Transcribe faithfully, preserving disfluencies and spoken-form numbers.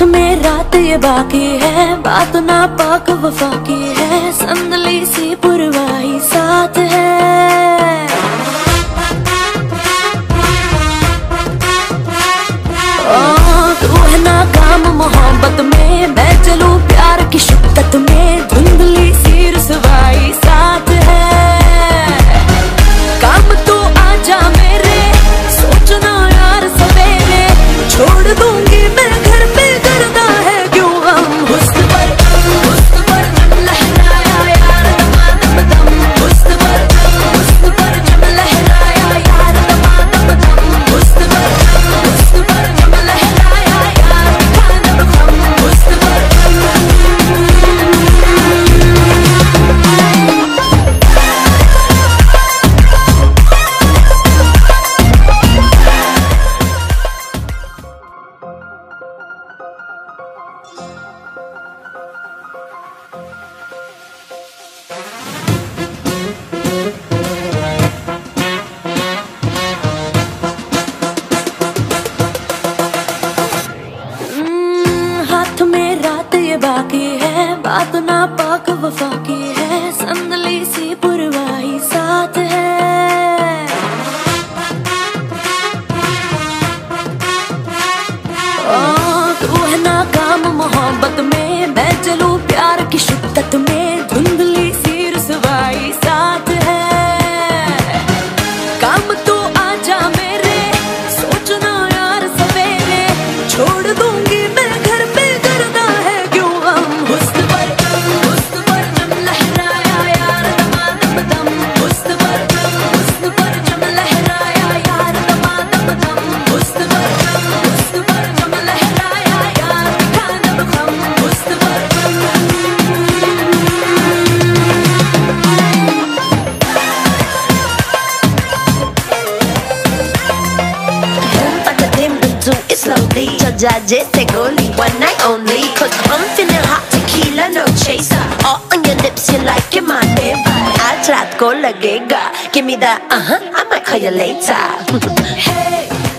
में रात ये बाकी है, बात ना पाक वफा की है, संदली सी पुरवाही साथ है। तू है नाकाम मोहब्बत में, मैं चलूं प्यार की शिद्दत में, धुंधली सी रुसवाई साथ है। काम तू आजा मेरे, सोचना यार सवेरे, छोड़ दूंगी मैं घर पे करना है क्यों हम। हुस्न पर हुस्न पर जब लहराया यार दमादम दम, हुस्न पर हुस्न पर जब लहराया यार दमादम दम, हुस्न पर हुस्न पर जब लहराया यार दमादम दम, हुस्न पर। बाकी है बात ना पाक वफा की है, संदली सी पुरवाही साथ है। ओ तू है नाकाम मोहब्बत में, मैं चलूं प्यार की शिद्दत में, धुंधली सी रुसवाई साथ है। काम तू आजा मेरे, सोचना यार सवेरे, छोड़ दूंगी मैं घर पे करना है क्यों हम। हुस्न पर हुस्न पर जब लहराया यार दमादम दम, हुस्न पर हुस्न पर जब लहराया यार दमादम दम, हुस्न पर हुस्न पर जब लहराया यार दमादम दम, हुस्न पर। Slowly, 저자 제세 고리, one night only, cause I'm feeling hot, tequila, no chaser, all on your lips, you like it, my neighbor, आज रात को लगेगा, give me that, uh-huh, I might call you later. Hey